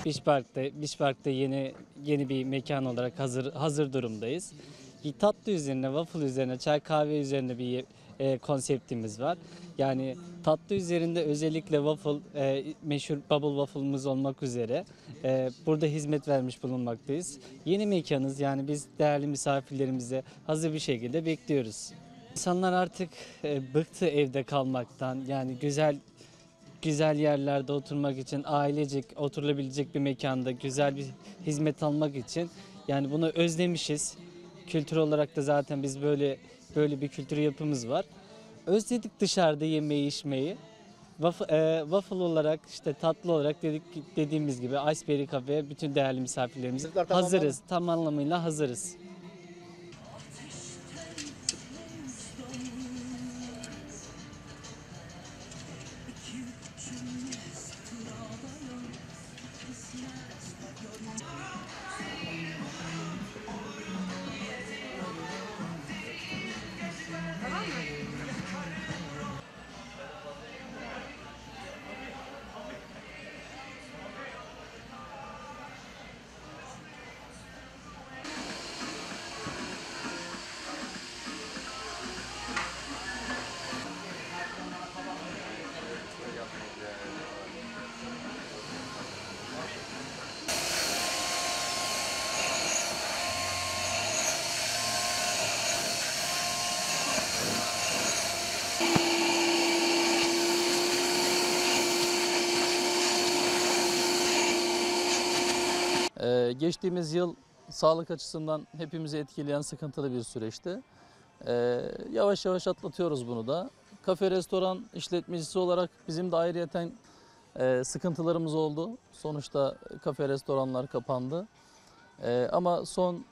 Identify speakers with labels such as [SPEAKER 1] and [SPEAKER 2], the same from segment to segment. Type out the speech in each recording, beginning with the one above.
[SPEAKER 1] Beach Park'ta yeni bir mekan olarak hazır durumdayız. Bir tatlı üzerine, waffle üzerine, çay kahve üzerine bir konseptimiz var. Yani tatlı üzerinde özellikle waffle, meşhur bubble waffle'ımız olmak üzere burada hizmet vermiş bulunmaktayız. Yeni mekanız, yani biz değerli misafirlerimize hazır bir şekilde bekliyoruz. İnsanlar artık bıktı evde kalmaktan. Yani güzel yerlerde oturmak için, ailecek oturulabilecek bir mekanda güzel bir hizmet almak için, yani bunu özlemişiz. Kültür olarak da zaten biz böyle bir kültür yapımız var. Özledik dışarıda yemeği, içmeyi. Waffle olarak, işte tatlı olarak dediğimiz gibi Iceberry Cafe bütün değerli misafirlerimiz hazırız. Tam anlamıyla hazırız.
[SPEAKER 2] Geçtiğimiz yıl sağlık açısından hepimizi etkileyen sıkıntılı bir süreçti. Yavaş yavaş atlatıyoruz bunu da. Kafe, restoran işletmecisi olarak bizim de ayrıyeten sıkıntılarımız oldu. Sonuçta kafe, restoranlar kapandı. Ama son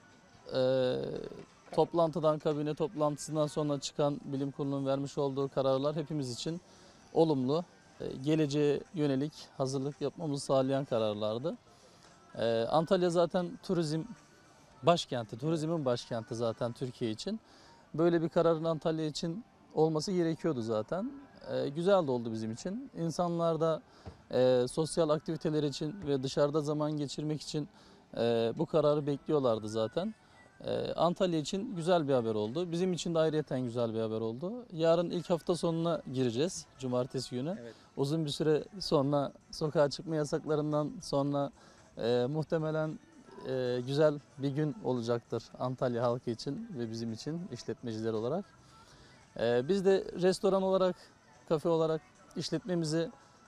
[SPEAKER 2] toplantıdan, kabine toplantısından sonra çıkan bilim kurulunun vermiş olduğu kararlar hepimiz için olumlu, geleceğe yönelik hazırlık yapmamızı sağlayan kararlardı. Antalya zaten turizm başkenti, turizmin başkenti zaten Türkiye için. Böyle bir kararın Antalya için olması gerekiyordu zaten. Güzel de oldu bizim için. İnsanlar da sosyal aktiviteler için ve dışarıda zaman geçirmek için bu kararı bekliyorlardı zaten. Antalya için güzel bir haber oldu. Bizim için de ayrıyeten güzel bir haber oldu. Yarın ilk hafta sonuna gireceğiz, cumartesi günü. Evet. Uzun bir süre sonra sokağa çıkma yasaklarından sonra muhtemelen güzel bir gün olacaktır Antalya halkı için ve bizim için işletmeciler olarak. Biz de restoran olarak, kafe olarak işletmemizi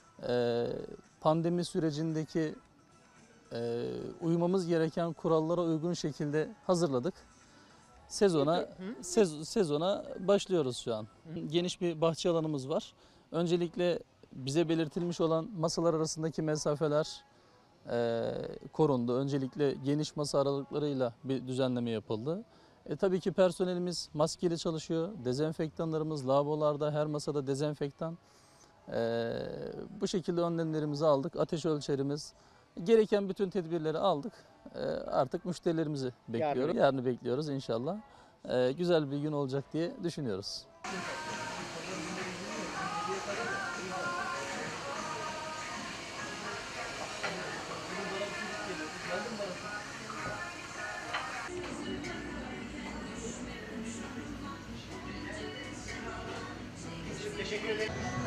[SPEAKER 2] pandemi sürecindeki uymamız gereken kurallara uygun şekilde hazırladık. Sezona başlıyoruz şu an. Geniş bir bahçe alanımız var. Öncelikle bize belirtilmiş olan masalar arasındaki mesafeler korundu. Öncelikle geniş masa aralıklarıyla bir düzenleme yapıldı. Tabii ki personelimiz maskeli çalışıyor. Dezenfektanlarımız lavabolarda, her masada dezenfektan. Bu şekilde önlemlerimizi aldık. Ateş ölçerimiz, gereken bütün tedbirleri aldık. Artık müşterilerimizi bekliyoruz. Yarını bekliyoruz inşallah. Güzel bir gün olacak diye düşünüyoruz.
[SPEAKER 3] Teşekkür ederim.